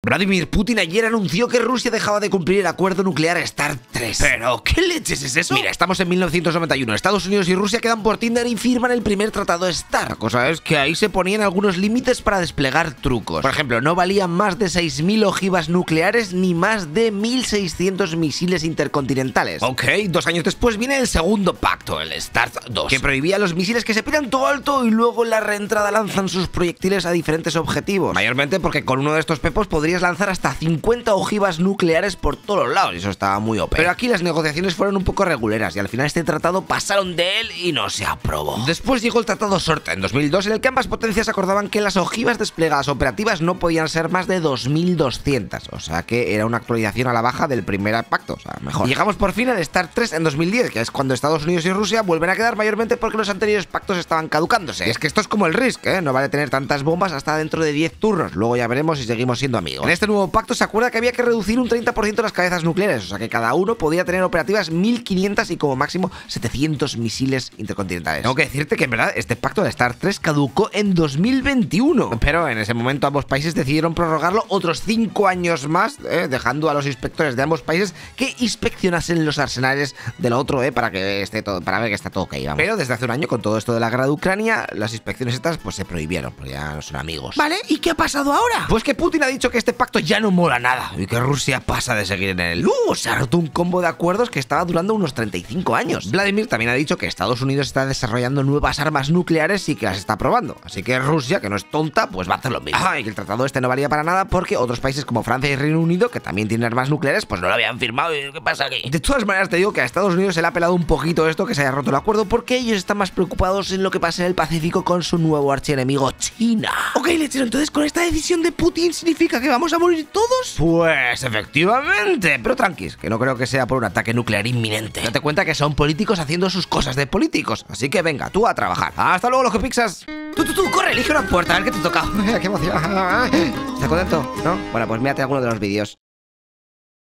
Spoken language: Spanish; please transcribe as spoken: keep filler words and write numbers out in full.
Vladimir Putin ayer anunció que Rusia dejaba de cumplir el acuerdo nuclear START tres. ¿Pero qué leches es eso? Mira, estamos en mil novecientos noventa y uno. Estados Unidos y Rusia quedan por Tinder y firman el primer tratado START. La cosa es que ahí se ponían algunos límites para desplegar trucos. Por ejemplo, no valían más de seis mil ojivas nucleares ni más de mil seiscientos misiles intercontinentales. Ok, dos años después viene el segundo pacto, el START dos, que prohibía a los misiles que se piran todo alto y luego en la reentrada lanzan sus proyectiles a diferentes objetivos. Mayormente porque con uno de estos pepos podrías lanzar hasta cincuenta ojivas nucleares por todos los lados y eso estaba muy O P. Pero aquí las negociaciones fueron un poco reguleras y al final este tratado pasaron de él y no se aprobó. Después llegó el tratado SORT En dos mil dos, en el que ambas potencias acordaban que las ojivas desplegadas operativas no podían ser más de dos mil doscientas, o sea que era una actualización a la baja del primer pacto, o sea, mejor. Y llegamos por fin al START tres en dos mil diez, que es cuando Estados Unidos y Rusia vuelven a quedar mayormente porque los anteriores pactos estaban caducándose. Y es que esto es como el Risk, ¿eh? No vale tener tantas bombas hasta dentro de diez turnos, luego ya veremos si seguimos siendo amigos. En este nuevo pacto se acuerda que había que reducir un treinta por ciento las cabezas nucleares, o sea que cada uno podía tener operativas mil quinientas y como máximo setecientos misiles intercontinentales. Tengo que decirte que en verdad este pacto de START tres caducó en dos mil veintiuno, pero en ese momento ambos países decidieron prorrogarlo otros cinco años más, ¿eh? Dejando a los inspectores de ambos países que inspeccionasen los arsenales del otro, ¿eh? para que esté todo, para ver que está todo ok, vamos. Pero desde hace un año, con todo esto de la guerra de Ucrania, las inspecciones estas pues se prohibieron, porque ya no son amigos. Vale, ¿y qué ha pasado ahora? Pues que Putin ha dicho que este pacto ya no mola nada y que Rusia pasa de seguir en él. Uh, se ha roto un combo de acuerdos que estaba durando unos treinta y cinco años. Vladimir también ha dicho que Estados Unidos está desarrollando nuevas armas nucleares y que las está probando. Así que Rusia, que no es tonta, pues va a hacer lo mismo. Ah, y que el tratado este no valía para nada porque otros países como Francia y Reino Unido, que también tienen armas nucleares, pues no lo habían firmado. ¿Qué pasa aquí? De todas maneras te digo que a Estados Unidos se le ha pelado un poquito esto que se haya roto el acuerdo porque ellos están más preocupados en lo que pasa en el Pacífico con su nuevo archienemigo China. Ok, lechero, entonces con esta decisión de Putin significa que vamos a morir todos. Pues efectivamente, pero tranquis, que no creo que sea por un ataque nuclear inminente. Date cuenta que son políticos haciendo sus cosas de políticos, así que venga, tú a trabajar. Hasta luego, los que pixas. Tú, tú, tú, corre, elige una puerta, a ver qué te toca. ¡Qué emoción! ¿Estás contento? ¿No? Bueno, pues mírate alguno de los vídeos.